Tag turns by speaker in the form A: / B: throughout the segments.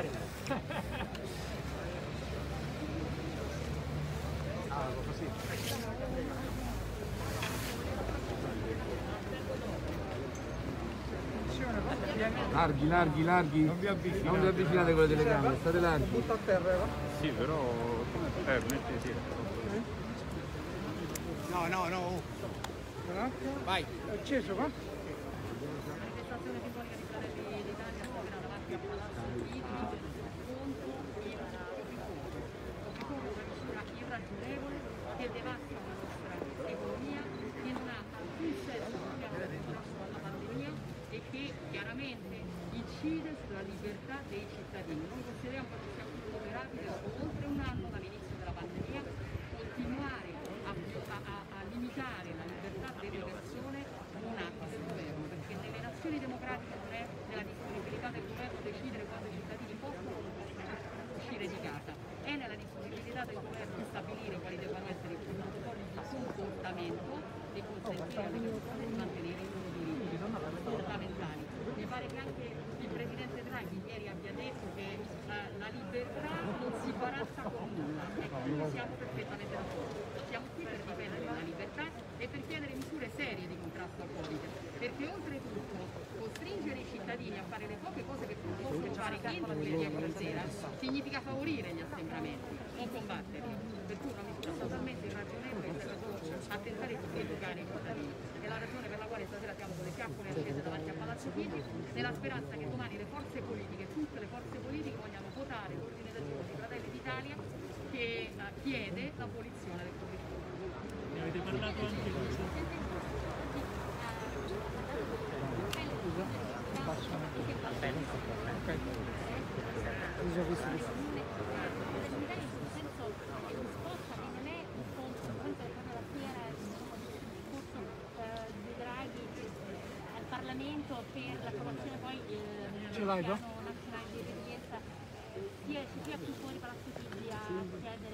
A: parlamentari.
B: Così.
C: Larghi, larghi, larghi. Non vi avvicinate con le telecamere, state larghi.
B: Butta a terra, va?
D: Sì, però... metti sì.
B: No, no, no. Vai. È acceso, va?
E: Manifestazione simbolica di Fratelli d'Italia opera davanti a Palazzo Chigi contro il una misura irragionevole che devasta la nostra economia, che non ha alcun senso sul piano del contrasto alla pandemia e che chiaramente incide sulla libertà dei cittadini. Noi consideriamo che sia tollerabile dopo oltre un anno dall'inizio della pandemia continuare a limitare la libertà delle persone con un atto del governo, perché nelle nazioni democratiche non è nella disponibilità del governo decidere quando i cittadini possono o non possono uscire di casa, è nella disponibilità del governo stabilire quali debbano essere i protocolli di comportamento e consentire alle persone di mantenere i loro diritti fondamentali. Mi pare che anche il Presidente Draghi ieri abbia detto che la libertà non si barazza con nulla, ecco, noi siamo perfettamente d'accordo. Siamo qui per difendere la libertà e per chiedere misure serie di contrasto al Covid, perché oltretutto costringere i cittadini a fare le poche cose che possono fare entro le 10 di sera significa favorire gli assembramenti, non combatterli, per cui una misura totalmente irragionevole è a tentare di educare i cittadini. È la ragione per la quale stasera siamo con le fiaccole accese davanti a Palazzo Chigi, nella speranza che domani le forze politiche, tutte le forze politiche, vogliano votare l'ordine del giorno di Fratelli d'Italia che chiede l'abolizione del Covid.
A: Ne avete parlato anche con
F: al Parlamento per l'approvazione poi del
B: l'hai,
F: piano nazionale di resilienza sia più fuori Palazzo Chigi a chiedere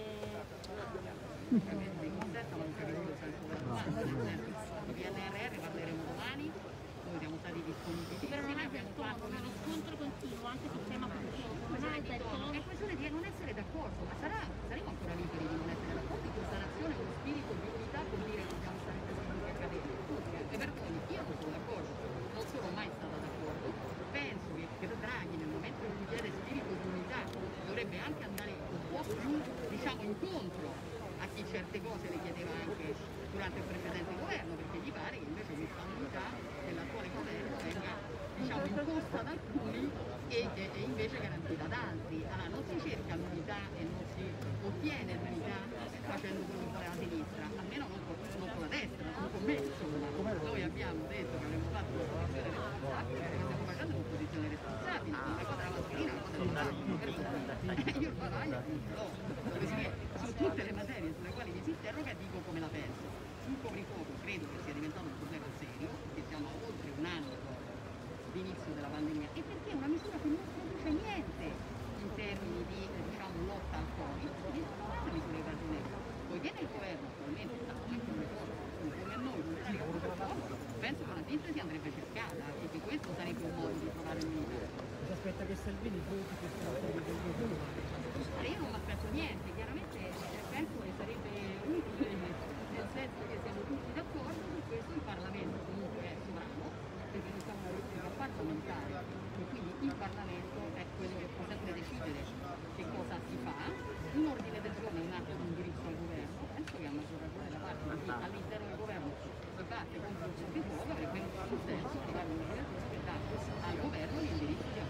E: Di PNRR parleremo domani, noi siamo stati disponibili.
F: però non è del todo, uno scontro continuo anche sul tema produttivo.
E: È questione di non essere d'accordo, ma saremo ancora liberi di non essere d'accordo in questa nazione, con spirito di unità vuol dire che dobbiamo stare seduti a cadere. E perdoni, io non sono d'accordo, non sono mai stata d'accordo, penso che Draghi nel momento in cui chiede spirito di unità dovrebbe anche andare un po' più, diciamo, incontro a chi certe cose le chiedeva anche durante il precedente governo, perché gli pare che invece questa unità dell'attuale governo venga, diciamo, imposta da alcuni e invece garantita da altri. Allora non si cerca l'unità e non si ottiene l'unità facendo quello che vuole la sinistra, almeno non con la destra, non con me, insomma. Noi abbiamo detto che avremmo fatto un'opposizione responsabile, perché stiamo facendo un'opposizione responsabile, una cosa la mascherina, una cosa la io il bavaglio no, così su tutte le materie sulle quali mi si interroga dico come la penso. Sul coprifuoco credo che sia diventato un problema serio, che siamo a oltre un anno d'inizio della pandemia e perché è una misura che non produce niente in termini di lotta al Covid, non è una misura irragionevole. Poiché nel governo attualmente stanno anche le cose come a noi non carica molto forte, penso che una sintesi andrebbe cercata e che questo sarebbe un modo di trovare l'unità.
A: si aspetta che Salvini voti questo
E: Io non mi aspetto niente, chiaramente penso che sarebbe utile nel senso che siamo tutti d'accordo su questo, il Parlamento comunque è sovrano, perché noi siamo una repubblica parlamentare e quindi il Parlamento è quello che può sempre decidere che cosa si fa. Un ordine del giorno è un atto di indirizzo al governo, penso che a maggior ragione da parte di chi all'interno del governo si batte contro il coprifuoco avrebbe un senso di dare un ordine del giorno che dà al governo l'indirizzo di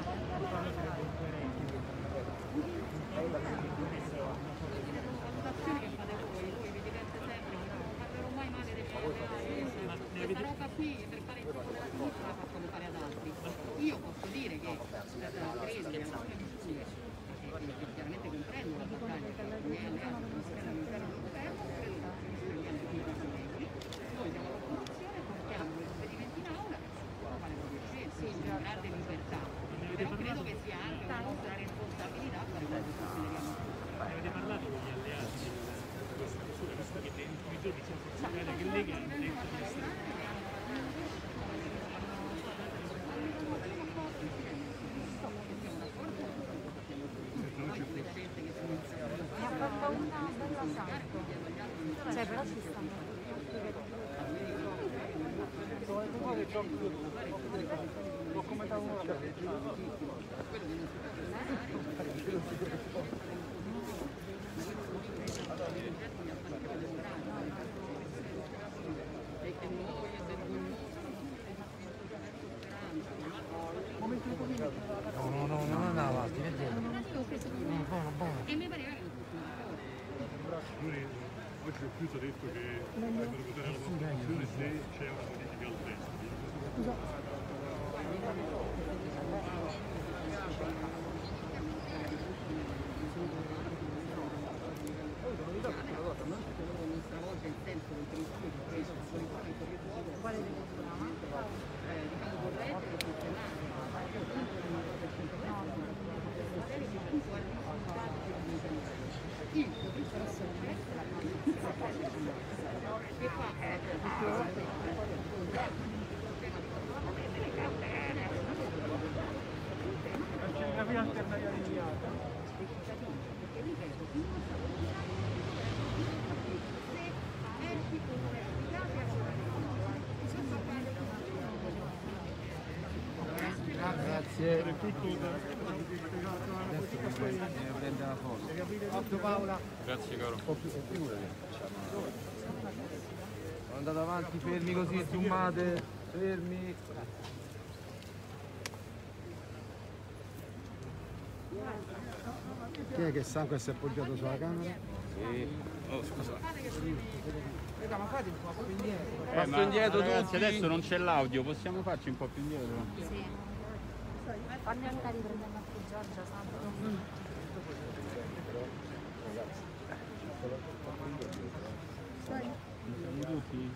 E: valutazioni che fate voi vi diventa sempre che non parlerò mai male del questa roba qui per fare il gioco della sinistra la facciamo fare ad altri. Io posso dire che credo che alcune misure che chiaramente comprendo la battaglia che i miei alleati non si all'interno del governo, credo che ci prendiamo più ragionevoli. Noi siamo all'opposizione, portiamo i provvedimenti in aula e si può fare le proprie scelte, in grande libertà. Però credo che sia anche una nostra responsabilità fare quello che consideriamo.
A: avete parlato con gli alleati di questa misura, visto che nei ultimi giorni si è funzionato che Lega è detto di essere
F: Cioè, però ci stanno.
B: L'ho commentato un'ora.
C: No, non andava avanti, vedete. Buono.
E: E mi pareva che
A: Oggi il chiuso ha detto che potrebbero votare la Costituzione se c'è una modifica al testo.
B: La via alternativa di Viata.
C: Grazie.
D: Prende la foto.
B: Occhio Paola.
D: Grazie caro.
C: Sono andato avanti, fermi così, zoomate, fermi.
G: Chi è che Sanco si è appoggiato sulla camera?
D: Sì. Oh, scusa.
B: Raga, ma fate un po' più indietro.
C: Passo indietro
D: ragazzi,
C: tutti.
D: adesso non c'è l'audio, possiamo farci un po' più indietro?
F: Sì. Fammi andare a riprendere anche Giorgia, santo.
D: Siamo tutti?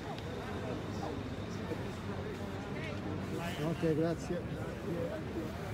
G: Ok, grazie.